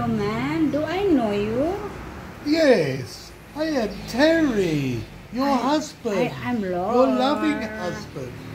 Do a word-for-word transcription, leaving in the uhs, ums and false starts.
Hello, man. Do I know you? Yes, I am Terry, your I, husband. I, I'm Lord. Your loving husband.